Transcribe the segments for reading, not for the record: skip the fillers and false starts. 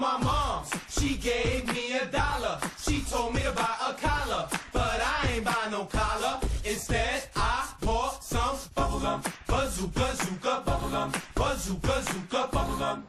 my mom's, she gave me $1. She told me to buy a collar, but I ain't buy no collar. Instead, I bought some bubblegum. Bazooka, zooka, bubblegum. Bazooka, zooka, bubblegum.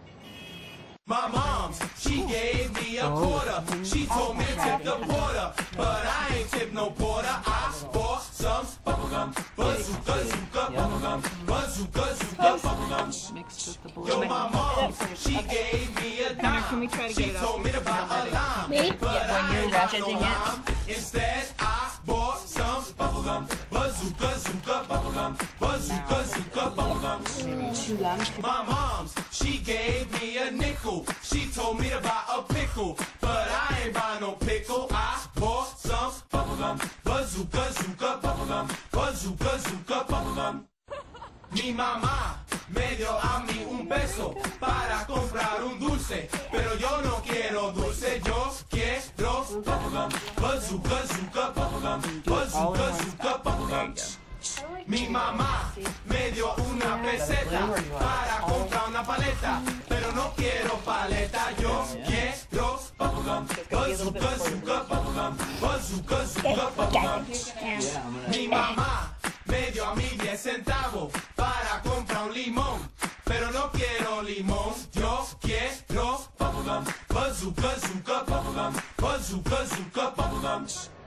My mom's, she gave me a quarter. She told me to tip the porter, but I ain't tip no porter. I bought some bubblegum. Bazooka, zooka, bubblegum. Bazooka, zooka, bubblegum. Yo, my mom, she gave me a dime. Can we try to She get it told me to buy a lime, Me? but Yeah, when I you're ain't got no ratcheting it. lime. Instead, I bought some bubblegum. Bazooka, zooka, bubblegum. Bazooka, zooka, bubblegum. My mom's, she gave me a nickel. She told me to buy a pickle, but I ain't buy no pickle. I bought some bubblegum. Bazooka, zooka, bubblegum. Bazooka, zooka, bubblegum. Mi mamá me dio a mí $1 para comprar un dulce, pero yo no quiero dulce, yo quiero bubblegum. Bazooka, zooka, bubblegum. Bazooka, zooka, bubblegum. Mi mamá me dio una peseta para comprar una paleta, pero no quiero paleta, yo quiero bubblegum. Bazooka, zooka, bubblegum. Bazooka, zooka, bubblegum. Mi mamá me dio a mí 10 centavos para comprar un limón, pero no quiero limón, yo quiero bubblegum. Bazooka, zooka, bubblegum. Bazooka, zooka, bubblegum.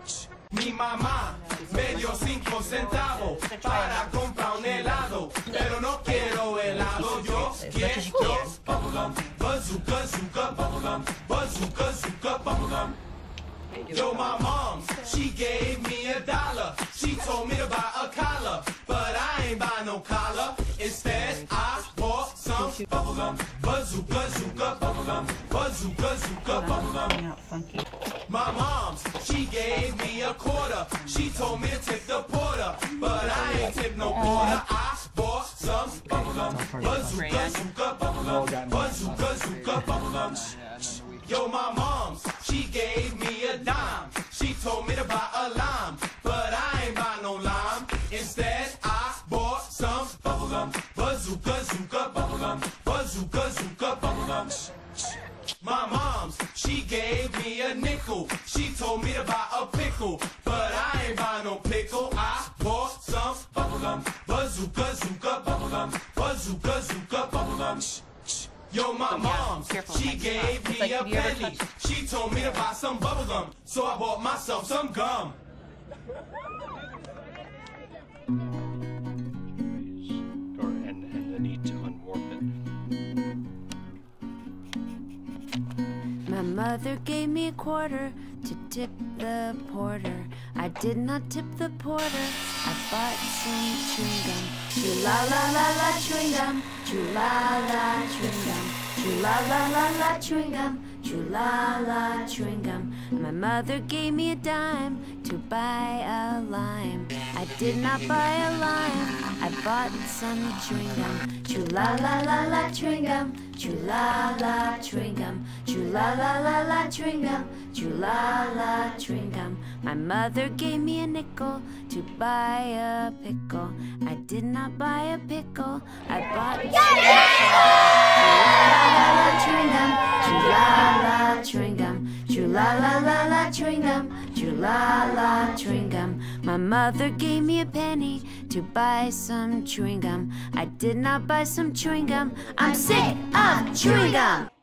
Mi mamá me dio 5 centavos para comprar un helado, pero no quiero helado, yo quiero bubblegum. Bazooka, zooka, bubblegum. Bazooka, zooka, bubblegum. Yo, my mom, she gave me $1. She told me to buy a collar, but I ain't buy no collar. Instead, I bought some bubblegum. Bazooka, zooka, bubblegum. Bazooka, zooka, bubblegum. My mom's, she gave me $0.25. She told me to tip the porter, but I ain't tip no porter. I bought some bubblegum. Bazooka, zooka, bubblegum. Bazooka, zooka, bubblegum. Yo, my mom's, she gave me $0.10. She told me to buy a lime, but I ain't buy no lime. Instead, I bought some bubblegum. Bazooka, zooka, bubblegum. Bazooka, zooka, bubblegum. My mom's, she gave me a nickel. She told me to buy a pickle, but I ain't buy no pickle. I bought some bubblegum. Bazooka, zooka, bubblegum. Bazooka, zooka, bubblegum. Yo, my mom's, she gave me a penny. She told me to buy some bubblegum, so I bought myself some gum. And the need to unwarp it. My mother gave me a quarter to tip the porter. I did not tip the porter. I bought some chewing gum. Choo la la la la chewing gum. Choo la la chewing gum. Choo la la la la chewing gum. Choo la la chewing gum. My mother gave me $0.10 to buy a lime. I did not buy a lime. I bought some chewing gum. Choo la la la la chewing gum. Choo la la chewing gum. Choo la la la la chewing gum. Choo la la chewing gum. My mother gave me a nickel to buy a pickle. I did not buy a pickle. I bought chewing gum. Choo la la chewing gum. Choo la la la la chewing gum. Choo la la chewing gum. My mother gave me $0.01 to buy some chewing gum. I did not buy some chewing gum. I'm sick of chewing gum.